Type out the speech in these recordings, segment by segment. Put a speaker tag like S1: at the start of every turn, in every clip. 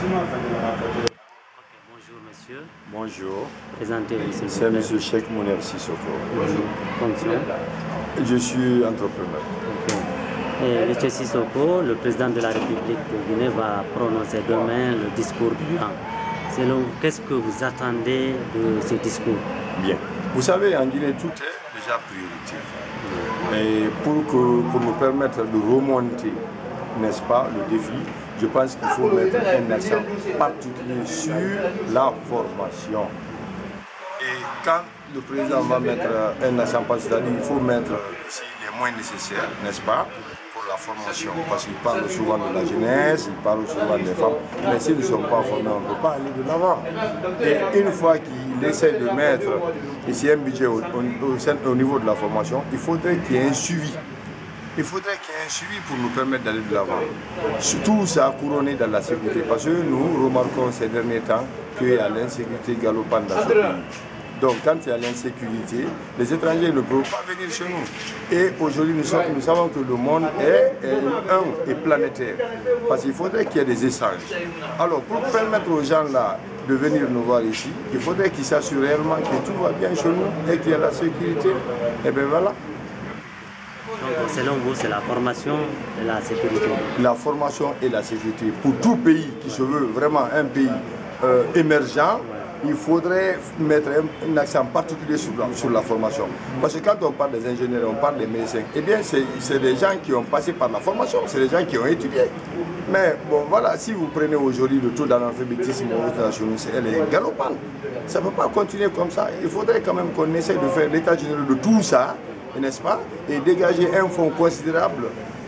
S1: Bonjour monsieur.
S2: Bonjour.
S1: Présentez-vous s'il vous
S2: C'est
S1: plaît.
S2: M. Cheikh Mouner Sissoko.
S1: Fonction.
S2: Je suis entrepreneur.
S1: Ok. Et M. Sissoko, le président de la République de Guinée, va prononcer demain le discours du Grand. Selon vous, qu'est-ce que vous attendez de ce discours?
S2: Bien. Vous savez, en Guinée, tout est déjà prioritaire. Et pour nous permettre de remonter, n'est-ce pas, le défi, je pense qu'il faut mettre un accent particulier sur la formation. Et quand le président va mettre un accent particulier, c'est-à-dire qu'il faut mettre ici les moyens nécessaires, n'est-ce pas, pour la formation. Parce qu'il parle souvent de la jeunesse, il parle souvent des femmes. Mais si nous ne sommes pas formés, on ne peut pas aller de l'avant. Et une fois qu'il essaie de mettre ici un budget au niveau de la formation, il faudrait qu'il y ait un suivi. Il faudrait qu'il y ait un suivi pour nous permettre d'aller de l'avant. Surtout, ça a couronné dans la sécurité. Parce que nous remarquons ces derniers temps qu'il y a l'insécurité galopante dans ce pays. Donc, quand il y a l'insécurité, les étrangers ne peuvent pas venir chez nous. Et aujourd'hui, nous savons que le monde est planétaire. Parce qu'il faudrait qu'il y ait des échanges. Alors, pour permettre aux gens là de venir nous voir ici, il faudrait qu'ils s'assurent réellement que tout va bien chez nous et qu'il y a la sécurité. Et bien voilà.
S1: Donc, selon vous, c'est la formation et la sécurité?
S2: La formation et la sécurité. Pour tout pays qui se veut vraiment un pays émergent, il faudrait mettre un accent particulier sur la formation. Parce que quand on parle des ingénieurs, on parle des médecins, eh bien c'est des gens qui ont passé par la formation, c'est des gens qui ont étudié. Mais bon voilà, si vous prenez aujourd'hui le taux d'analphabétisme international, elle est galopante. Ça ne peut pas continuer comme ça. Il faudrait quand même qu'on essaie de faire l'état général de tout ça, n'est-ce pas, et dégager un fonds considérable,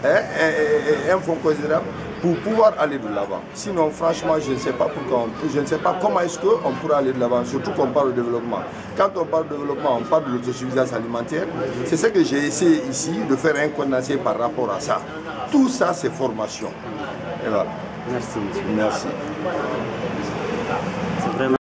S2: un fonds considérable pour pouvoir aller de l'avant. Sinon, franchement, je ne sais pas comment est-ce qu'on pourra aller de l'avant, surtout qu'on parle de développement. Quand on parle de développement, on parle de l'autosuffisance alimentaire. C'est ce que j'ai essayé ici de faire un condensé par rapport à ça. Tout ça, c'est formation. Et voilà.
S1: Merci, monsieur.
S2: Merci.
S1: C'est vraiment